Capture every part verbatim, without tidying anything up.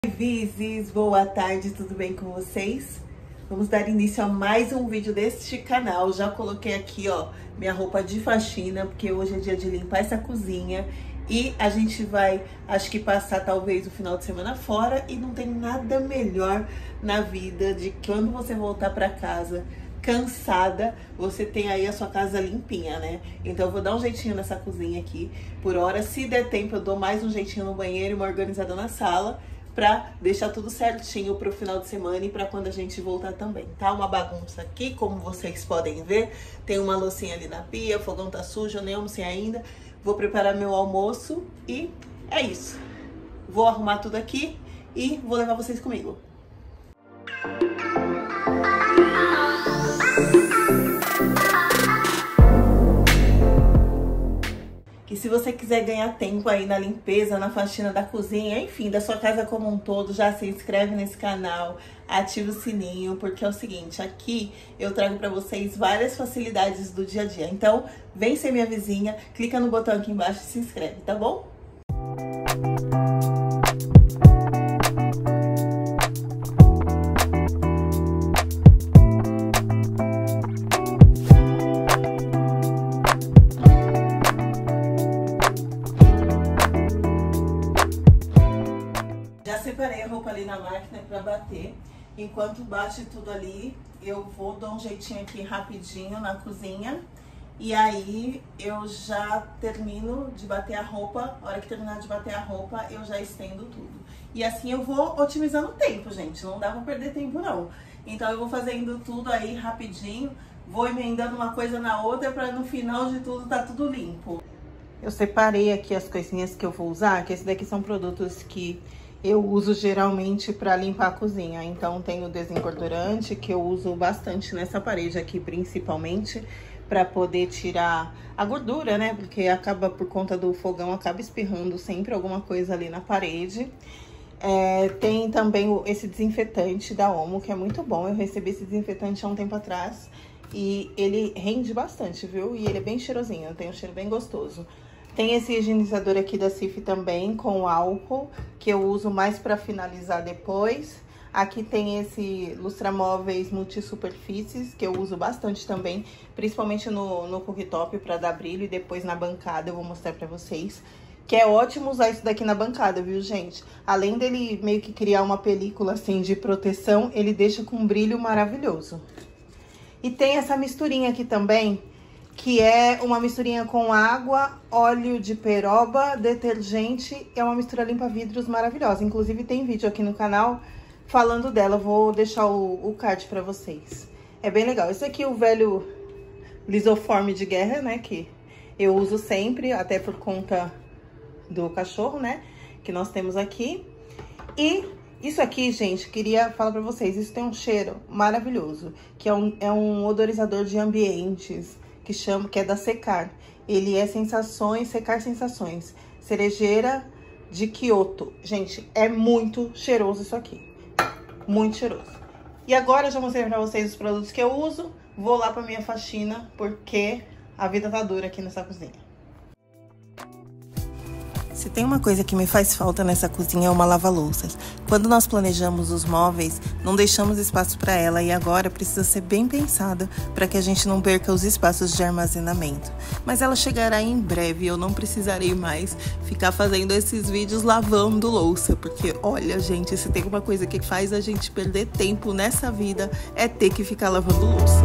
Visis, boa tarde, tudo bem com vocês? Vamos dar início a mais um vídeo deste canal. Já coloquei aqui, ó, minha roupa de faxina, porque hoje é dia de limpar essa cozinha. E a gente vai, acho que passar talvez o final de semana fora. E não tem nada melhor na vida de quando você voltar pra casa cansada, você tem aí a sua casa limpinha, né? Então eu vou dar um jeitinho nessa cozinha aqui por hora. Se der tempo, eu dou mais um jeitinho no banheiro e uma organizada na sala, pra deixar tudo certinho pro final de semana e pra quando a gente voltar também. Tá uma bagunça aqui, como vocês podem ver. Tem uma loucinha ali na pia, o fogão tá sujo, eu nem almocei ainda. Vou preparar meu almoço e é isso. Vou arrumar tudo aqui e vou levar vocês comigo. E se você quiser ganhar tempo aí na limpeza, na faxina da cozinha, enfim, da sua casa como um todo, já se inscreve nesse canal, ativa o sininho, porque é o seguinte, aqui eu trago pra vocês várias facilidades do dia a dia. Então, vem ser minha vizinha, clica no botão aqui embaixo e se inscreve, tá bom? Separei a roupa ali na máquina pra bater. Enquanto bate tudo ali, eu vou dar um jeitinho aqui rapidinho na cozinha. E aí eu já termino de bater a roupa. A hora que terminar de bater a roupa, eu já estendo tudo. E assim eu vou otimizando o tempo, gente. Não dá pra perder tempo, não. Então eu vou fazendo tudo aí rapidinho. Vou emendando uma coisa na outra pra no final de tudo tá tudo limpo. Eu separei aqui as coisinhas que eu vou usar, que esses daqui são produtos que eu uso geralmente para limpar a cozinha. Então tem o desengordurante, que eu uso bastante nessa parede aqui, principalmente para poder tirar a gordura, né? Porque acaba, por conta do fogão, acaba espirrando sempre alguma coisa ali na parede. É, tem também o, esse desinfetante da Omo, que é muito bom. Eu recebi esse desinfetante há um tempo atrás e ele rende bastante, viu? E ele é bem cheirosinho, tem um cheiro bem gostoso. Tem esse higienizador aqui da Cif também, com álcool, que eu uso mais para finalizar depois. Aqui tem esse lustramóveis multisuperfícies, que eu uso bastante também, principalmente no, no cooktop para dar brilho, e depois na bancada eu vou mostrar para vocês. Que é ótimo usar isso daqui na bancada, viu, gente? Além dele meio que criar uma película assim de proteção, ele deixa com um brilho maravilhoso. E tem essa misturinha aqui também, que é uma misturinha com água, óleo de peroba, detergente. É uma mistura limpa-vidros maravilhosa. Inclusive tem vídeo aqui no canal falando dela. Vou deixar o, o card pra vocês. É bem legal. Esse aqui é o velho lisoforme de guerra, né? Que eu uso sempre, até por conta do cachorro, né? Que nós temos aqui. E isso aqui, gente, queria falar pra vocês. Isso tem um cheiro maravilhoso, que é um, é um odorizador de ambientes, que chama, que é da Secar. Ele é sensações, Secar Sensações, cerejeira de Kyoto. Gente, é muito cheiroso isso aqui. Muito cheiroso. E agora eu já mostrei pra vocês os produtos que eu uso. Vou lá pra minha faxina, porque a vida tá dura aqui nessa cozinha. Se tem uma coisa que me faz falta nessa cozinha é uma lava-louças. Quando nós planejamos os móveis, não deixamos espaço para ela e agora precisa ser bem pensada para que a gente não perca os espaços de armazenamento. Mas ela chegará em breve e eu não precisarei mais ficar fazendo esses vídeos lavando louça, porque olha, gente, se tem uma coisa que faz a gente perder tempo nessa vida é ter que ficar lavando louça.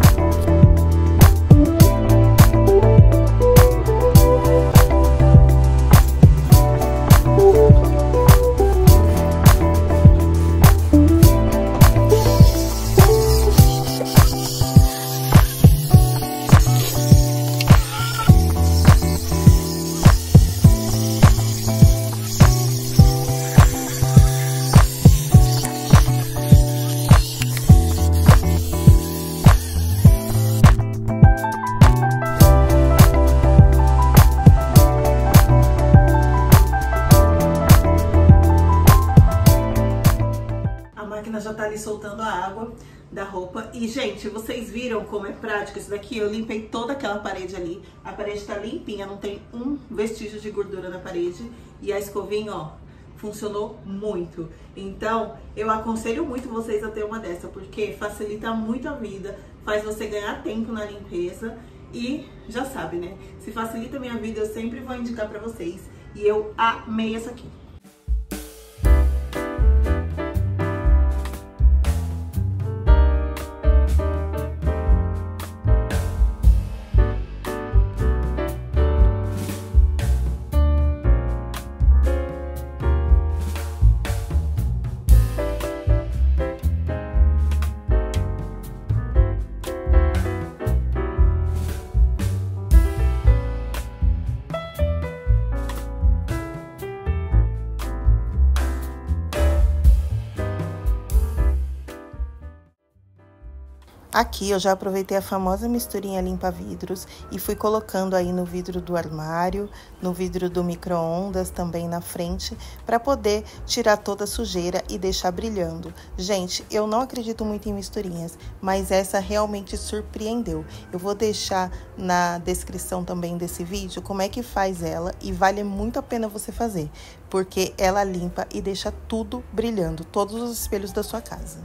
Já tá ali soltando a água da roupa. E, gente, vocês viram como é prático isso daqui? Eu limpei toda aquela parede ali. A parede tá limpinha, não tem um vestígio de gordura na parede. E a escovinha, ó, funcionou muito. Então, eu aconselho muito vocês a ter uma dessa, porque facilita muito a vida, faz você ganhar tempo na limpeza e já sabe, né? Se facilita a minha vida, eu sempre vou indicar pra vocês. E eu amei essa aqui. Aqui eu já aproveitei a famosa misturinha limpa-vidros e fui colocando aí no vidro do armário, no vidro do micro-ondas também na frente, para poder tirar toda a sujeira e deixar brilhando. Gente, eu não acredito muito em misturinhas, mas essa realmente surpreendeu. Eu vou deixar na descrição também desse vídeo como é que faz ela e vale muito a pena você fazer, porque ela limpa e deixa tudo brilhando, todos os espelhos da sua casa.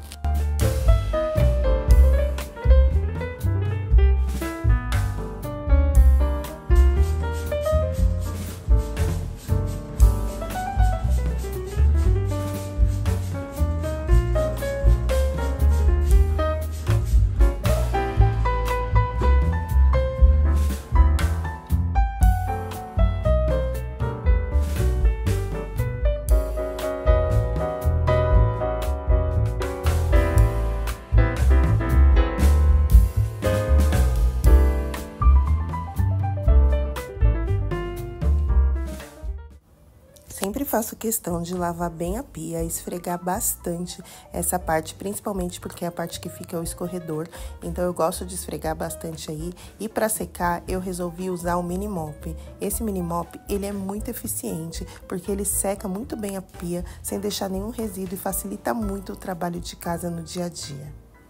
Sempre faço questão de lavar bem a pia, esfregar bastante essa parte, principalmente porque é a parte que fica o escorredor. Então eu gosto de esfregar bastante aí. E para secar eu resolvi usar o mini mop. Esse mini mop ele é muito eficiente porque ele seca muito bem a pia sem deixar nenhum resíduo e facilita muito o trabalho de casa no dia a dia.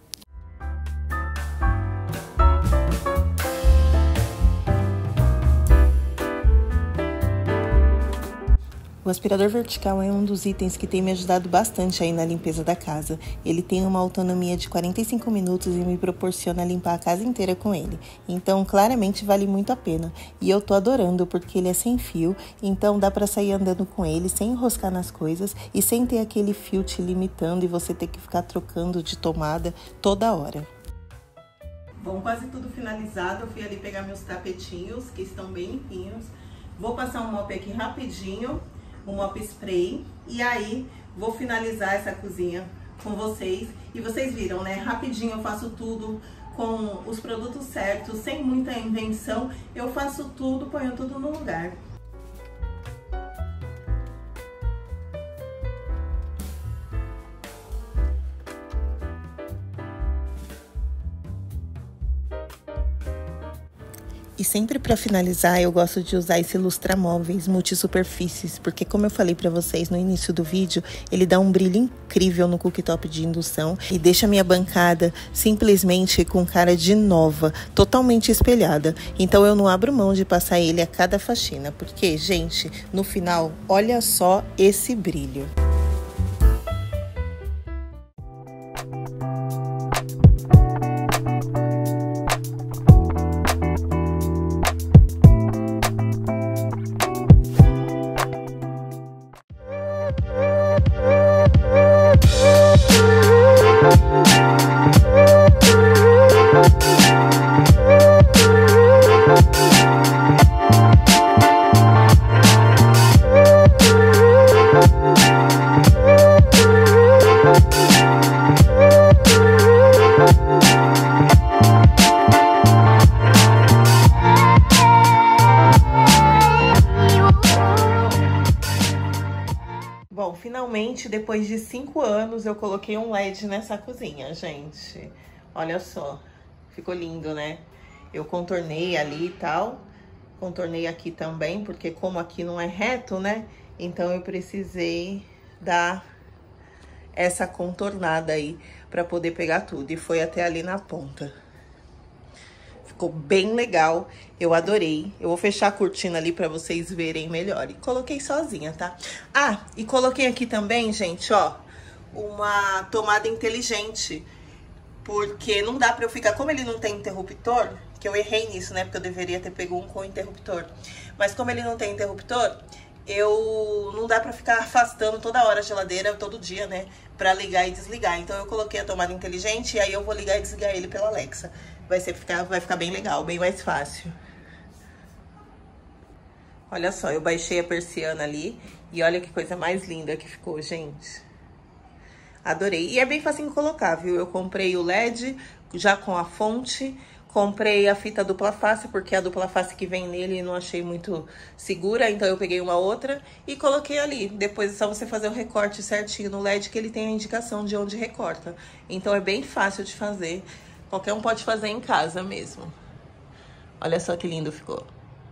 O aspirador vertical é um dos itens que tem me ajudado bastante aí na limpeza da casa. Ele tem uma autonomia de quarenta e cinco minutos e me proporciona limpar a casa inteira com ele. Então, claramente vale muito a pena. E eu tô adorando porque ele é sem fio, então dá pra sair andando com ele sem enroscar nas coisas e sem ter aquele fio te limitando e você ter que ficar trocando de tomada toda hora. Bom, quase tudo finalizado. Eu fui ali pegar meus tapetinhos, que estão bem limpinhos. Vou passar um mop aqui rapidinho. Um mop spray, e aí vou finalizar essa cozinha com vocês. E vocês viram, né? Rapidinho eu faço tudo com os produtos certos, sem muita invenção. Eu faço tudo, ponho tudo no lugar. E sempre para finalizar, eu gosto de usar esse lustramóveis multisuperfícies, porque como eu falei para vocês no início do vídeo, ele dá um brilho incrível no cooktop de indução e deixa a minha bancada simplesmente com cara de nova, totalmente espelhada. Então eu não abro mão de passar ele a cada faxina, porque, gente, no final, olha só esse brilho. Bom, finalmente, depois de cinco anos, eu coloquei um L E D nessa cozinha, gente. Olha só, ficou lindo, né? Eu contornei ali e tal, contornei aqui também, porque como aqui não é reto, né? Então eu precisei dar essa contornada aí pra poder pegar tudo. E foi até ali na ponta. Ficou bem legal, eu adorei. Eu vou fechar a cortina ali pra vocês verem melhor. E coloquei sozinha, tá? Ah, e coloquei aqui também, gente, ó, uma tomada inteligente. Porque não dá pra eu ficar... Como ele não tem interruptor, que eu errei nisso, né? Porque eu deveria ter pego um com interruptor. Mas como ele não tem interruptor, eu não dá pra ficar afastando toda hora a geladeira, todo dia, né? Pra ligar e desligar. Então eu coloquei a tomada inteligente e aí eu vou ligar e desligar ele pela Alexa. Vai, ser, ficar, vai ficar bem legal, bem mais fácil. Olha só, eu baixei a persiana ali e olha que coisa mais linda que ficou, gente. Adorei. E é bem fácil de colocar, viu? Eu comprei o L E D já com a fonte. Comprei a fita dupla face, porque a dupla face que vem nele não achei muito segura. Então eu peguei uma outra e coloquei ali. Depois é só você fazer o recorte certinho no L E D, que ele tem a indicação de onde recorta. Então é bem fácil de fazer. Qualquer um pode fazer em casa mesmo. Olha só que lindo ficou.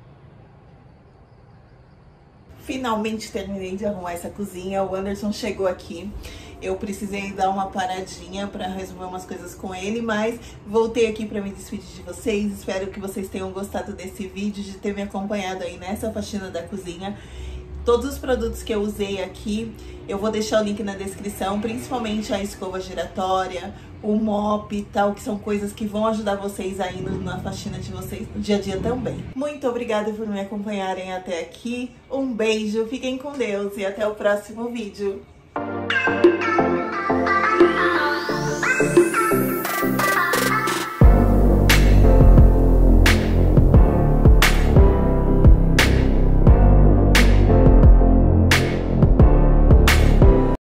Finalmente terminei de arrumar essa cozinha. O Anderson chegou aqui. Eu precisei dar uma paradinha para resolver umas coisas com ele, mas voltei aqui para me despedir de vocês. Espero que vocês tenham gostado desse vídeo, de ter me acompanhado aí nessa faxina da cozinha. Todos os produtos que eu usei aqui, eu vou deixar o link na descrição, principalmente a escova giratória, o mop e tal, que são coisas que vão ajudar vocês aí no, na faxina de vocês no dia a dia também. Muito obrigada por me acompanharem até aqui. Um beijo, fiquem com Deus e até o próximo vídeo.